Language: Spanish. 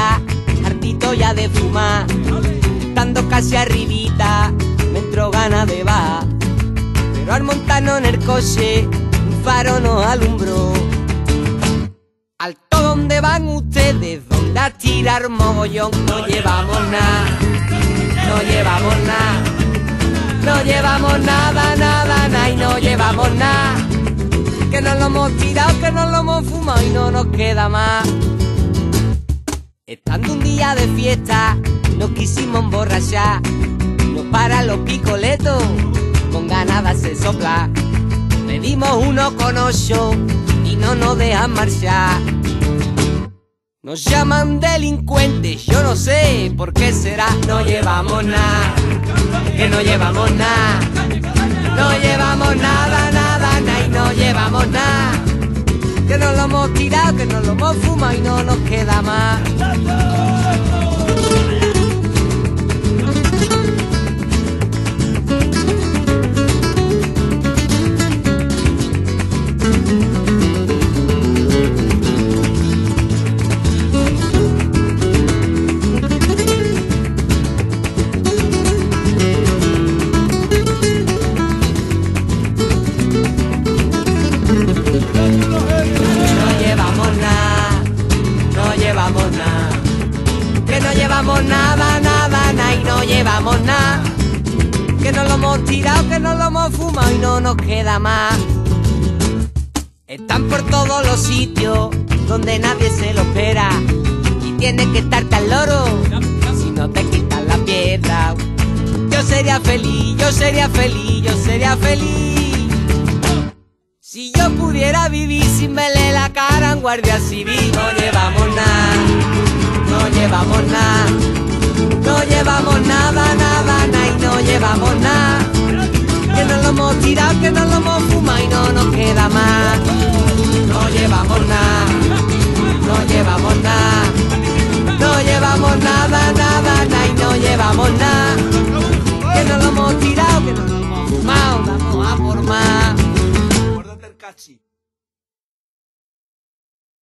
fiesta, hartito ya de fumar, estando casi arribita, me entró ganas de bajar. Pero al montarnos en el coche, un faro nos alumbró. Alto, ¿dónde van ustedes? ¿Dónde a tirar mogollón? No llevamos nada, no llevamos nada, no llevamos nada, nada, nada, y no llevamos nada. Que nos lo hemos tirado, que nos lo hemos fumado y no nos queda más. Estando un día de fiesta, nos quisimos emborrachar. Nos paran los picoletos, con ganas de hacer soplar. Pedimos 1,8 y no nos dejan marchar. Nos llaman delincuentes, yo no sé por qué será. No llevamos nada, que no llevamos nada. No llevamos nada, nada, nada, y no llevamos nada. Que nos lo hemos tirado, que nos lo hemos fumado y no nos queda más. Que no llevamos nada, nada, nada, y no llevamos nada. Que nos lo hemos tirado, que nos lo hemos fumado y no nos queda más. Están por todos los sitios donde nadie se lo espera. Y tienes que estar al loro si no te quitan la piedra. Yo sería feliz, yo sería feliz, yo sería feliz si yo pudiera vivir sin verle la cara a un guardia civil. No llevamos nada, no llevamos nada, no llevamos nada, nada, nada, y no llevamos nada. Que nos lo hemos tirado, que nos lo hemos fumado y no nos queda más. No llevamos nada, no llevamos nada, no llevamos nada, nada, nada, y no llevamos nada. Que nos lo hemos tirado, que nos lo hemos fumado, vamos a por más. Cachi.